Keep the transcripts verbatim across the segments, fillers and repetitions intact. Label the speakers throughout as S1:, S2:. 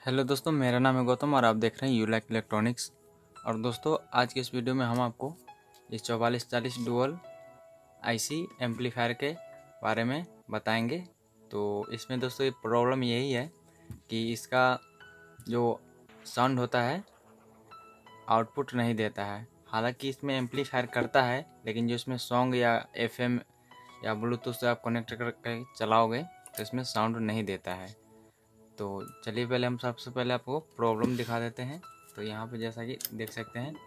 S1: Hello दोस्तों, मेरा नाम है गौतम और आप देख रहे हैं यू लाइक इलेक्ट्रॉनिक्स। और दोस्तों, आज के इस वीडियो में हम आपको इस चौवालीस चालीस डुअल आईसी एम्पलीफायर के बारे में बताएंगे। तो इसमें दोस्तों ये प्रॉब्लम यही है कि इसका जो साउंड होता है आउटपुट नहीं देता है। हालांकि इसमें एम्पलीफायर करता है, लेकिन जो इसमें सॉन्ग या एफएम या ब्लूटूथ से आप कनेक्ट करके चलाओगे तो इसमें साउंड नहीं देता है। तो चलिए पहले हम सबसे पहले आपको प्रॉब्लम दिखा देते हैं। तो यहाँ पे जैसा कि देख सकते हैं,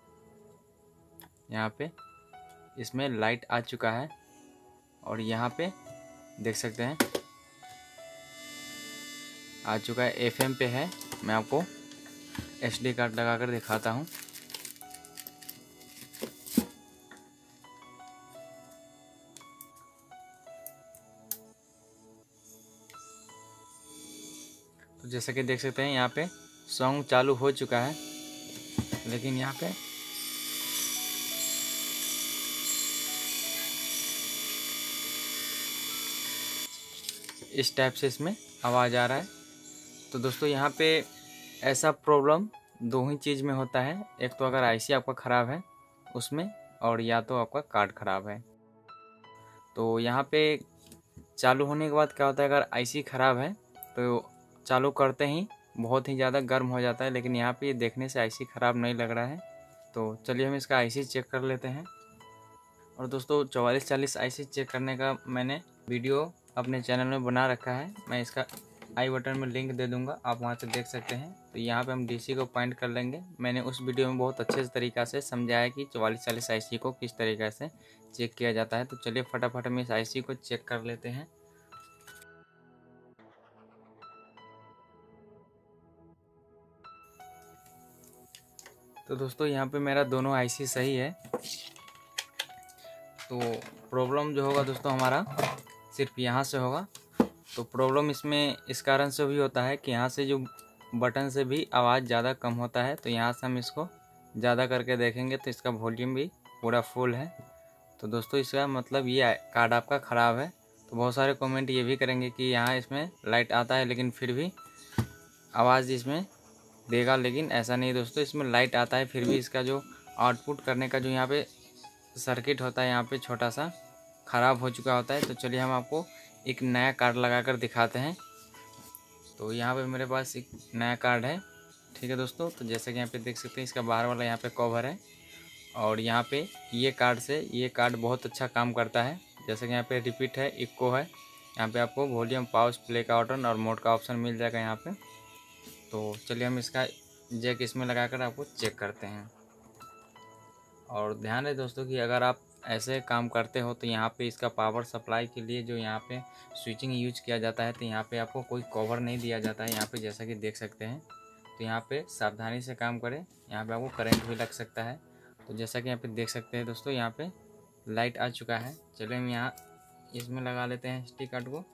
S1: यहाँ पे इसमें लाइट आ चुका है और यहाँ पे देख सकते हैं आ चुका है, एफएम पे है। मैं आपको एसडी कार्ड लगा कर दिखाता हूँ। तो जैसा कि देख सकते हैं यहाँ पे सॉन्ग चालू हो चुका है, लेकिन यहाँ पे इस टाइप से इसमें आवाज़ आ रहा है। तो दोस्तों यहाँ पे ऐसा प्रॉब्लम दो ही चीज़ में होता है, एक तो अगर आईसी आपका ख़राब है उसमें, और या तो आपका कार्ड ख़राब है। तो यहाँ पे चालू होने के बाद क्या होता है, अगर आईसी ख़राब है तो चालू करते ही बहुत ही ज़्यादा गर्म हो जाता है, लेकिन यहाँ पे देखने से आईसी ख़राब नहीं लग रहा है। तो चलिए हम इसका आईसी चेक कर लेते हैं। और दोस्तों, चौवालीस चालीस आईसी चेक करने का मैंने वीडियो अपने चैनल में बना रखा है, मैं इसका आई बटन में लिंक दे दूंगा, आप वहां से देख सकते हैं। तो यहाँ पे हम डीसी को पॉइंट कर लेंगे। मैंने उस वीडियो में बहुत अच्छे तरीक़ा से समझाया कि चौवालीस चालीस आईसी को किस तरीक़े से चेक किया जाता है। तो चलिए फटाफट हम इस आईसी को चेक कर लेते हैं। तो दोस्तों, यहाँ पे मेरा दोनों आईसी सही है। तो प्रॉब्लम जो होगा दोस्तों हमारा सिर्फ यहाँ से होगा। तो प्रॉब्लम इसमें इस कारण से भी होता है कि यहाँ से जो बटन से भी आवाज़ ज़्यादा कम होता है। तो यहाँ से हम इसको ज़्यादा करके देखेंगे तो इसका वॉल्यूम भी पूरा फुल है। तो दोस्तों, इसका मतलब ये कार्ड आपका ख़राब है। तो बहुत सारे कमेंट ये भी करेंगे कि यहाँ इसमें लाइट आता है लेकिन फिर भी आवाज़ इसमें देगा, लेकिन ऐसा नहीं दोस्तों, इसमें लाइट आता है फिर भी इसका जो आउटपुट करने का जो यहाँ पे सर्किट होता है यहाँ पे छोटा सा ख़राब हो चुका होता है। तो चलिए हम आपको एक नया कार्ड लगा कर दिखाते हैं। तो यहाँ पे मेरे पास एक नया कार्ड है, ठीक है दोस्तों। तो जैसे कि यहाँ पे देख सकते हैं, इसका बाहर वाला यहाँ पे कवर है, और यहाँ पे ये कार्ड से ये कार्ड बहुत अच्छा काम करता है। जैसे कि यहाँ पे रिपीट है, इको है, यहाँ पे आपको वॉल्यूम, पाउस, प्ले का बटन और मोड का ऑप्शन मिल जाएगा यहाँ पे। तो चलिए हम इसका जैक इसमें लगा कर आपको चेक करते हैं। और ध्यान है दोस्तों कि अगर आप ऐसे काम करते हो तो यहाँ पे इसका पावर सप्लाई के लिए जो यहाँ पे स्विचिंग यूज किया जाता है, तो यहाँ पे आपको कोई कवर नहीं दिया जाता है यहाँ पे, जैसा कि देख सकते हैं। तो यहाँ पे सावधानी से काम करें, यहाँ पे आपको करंट भी लग सकता है। तो जैसा कि यहाँ पे देख सकते हैं दोस्तों, यहाँ पे लाइट आ चुका है। चलिए हम यहाँ इसमें लगा लेते हैं एसडी कार्ड को,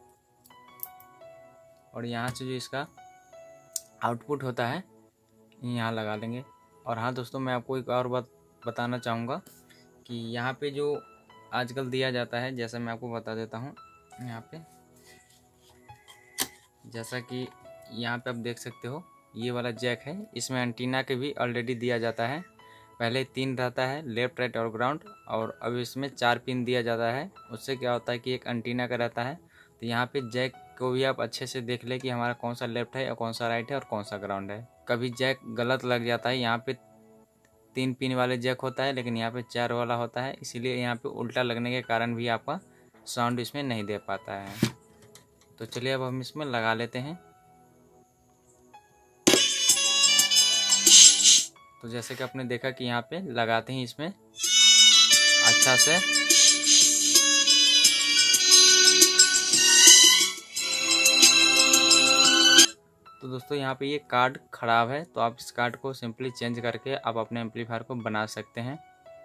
S1: और यहाँ से जो इसका आउटपुट होता है यहाँ लगा लेंगे। और हाँ दोस्तों, मैं आपको एक और बात बताना चाहूँगा कि यहाँ पे जो आजकल दिया जाता है, जैसा मैं आपको बता देता हूँ। यहाँ पे जैसा कि यहाँ पे आप देख सकते हो, ये वाला जैक है, इसमें एंटीना के भी ऑलरेडी दिया जाता है। पहले तीन रहता है, लेफ्ट, राइट और ग्राउंड, और अब इसमें चार पिन दिया जाता है। उससे क्या होता है कि एक एंटीना का रहता है। तो यहाँ पे जैक को भी आप अच्छे से देख ले कि हमारा कौन सा लेफ्ट है और कौन सा राइट है और कौन सा ग्राउंड है। कभी जैक गलत लग जाता है, यहाँ पे तीन पिन वाले जैक होता है लेकिन यहाँ पे चार वाला होता है, इसीलिए यहाँ पे उल्टा लगने के कारण भी आपका साउंड इसमें नहीं दे पाता है। तो चलिए अब हम इसमें लगा लेते हैं। तो जैसे कि आपने देखा कि यहाँ पे लगाते ही इसमें अच्छा से तो दोस्तों, यहाँ पे ये कार्ड ख़राब है, तो आप इस कार्ड को सिंपली चेंज करके आप अपने एम्पलीफायर को बना सकते हैं।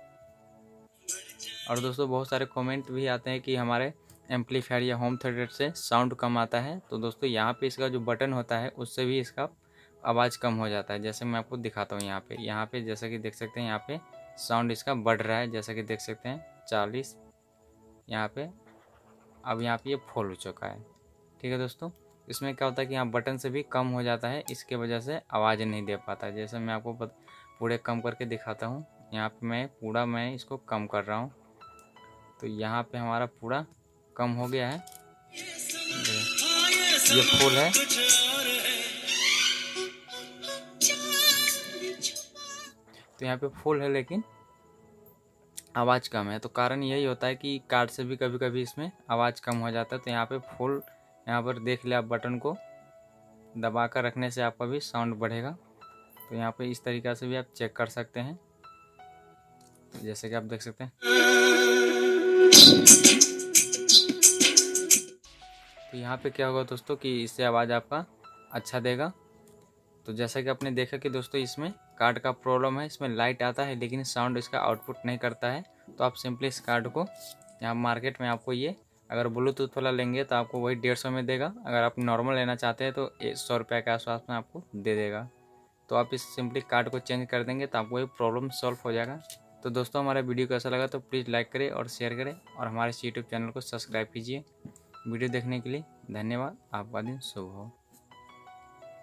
S1: और दोस्तों, बहुत सारे कमेंट भी आते हैं कि हमारे एम्पलीफायर या होम थिएटर से साउंड कम आता है। तो दोस्तों, यहाँ पे इसका जो बटन होता है उससे भी इसका आवाज़ कम हो जाता है। जैसे मैं आपको दिखाता हूँ, यहाँ पे यहाँ पे जैसा कि देख सकते हैं, यहाँ पे साउंड इसका बढ़ रहा है, जैसा कि देख सकते हैं चालीस, यहाँ पे अब यहाँ पे ये फुल हो चुका है, ठीक है दोस्तों। इसमें क्या होता है कि यहाँ बटन से भी कम हो जाता है, इसके वजह से आवाज़ नहीं दे पाता। जैसे मैं आपको पूरे कम करके दिखाता हूँ। यहाँ पे मैं पूरा मैं इसको कम कर रहा हूँ, तो यहाँ पे हमारा पूरा कम हो गया है। ये फुल है, तो यहाँ पे फुल है लेकिन आवाज़ कम है। तो कारण यही होता है कि कार्ड से भी कभी कभी इसमें आवाज़ कम हो जाता है। तो यहाँ पे फुल, यहाँ पर देख ले आप, बटन को दबा कर रखने से आपका भी साउंड बढ़ेगा। तो यहाँ पे इस तरीक़ा से भी आप चेक कर सकते हैं। तो जैसे कि आप देख सकते हैं, तो यहाँ पे क्या होगा दोस्तों कि इससे आवाज़ आपका अच्छा देगा। तो जैसा कि आपने देखा कि दोस्तों इसमें कार्ड का प्रॉब्लम है, इसमें लाइट आता है लेकिन साउंड इसका आउटपुट नहीं करता है। तो आप सिंपली इस कार्ड को यहाँ मार्केट में आपको ये अगर ब्लूटूथ वाला लेंगे तो आपको वही डेढ़ सौ में देगा। अगर आप नॉर्मल लेना चाहते हैं तो सौ रुपये के आसपास में आपको दे देगा। तो आप इस सिंपली कार्ड को चेंज कर देंगे तो आपको ये प्रॉब्लम सॉल्व हो जाएगा। तो दोस्तों हमारा वीडियो कैसा लगा तो प्लीज़ लाइक करें और शेयर करें और हमारे यूट्यूब चैनल को सब्सक्राइब कीजिए। वीडियो देखने के लिए धन्यवाद। आपका दिन शुभ हो।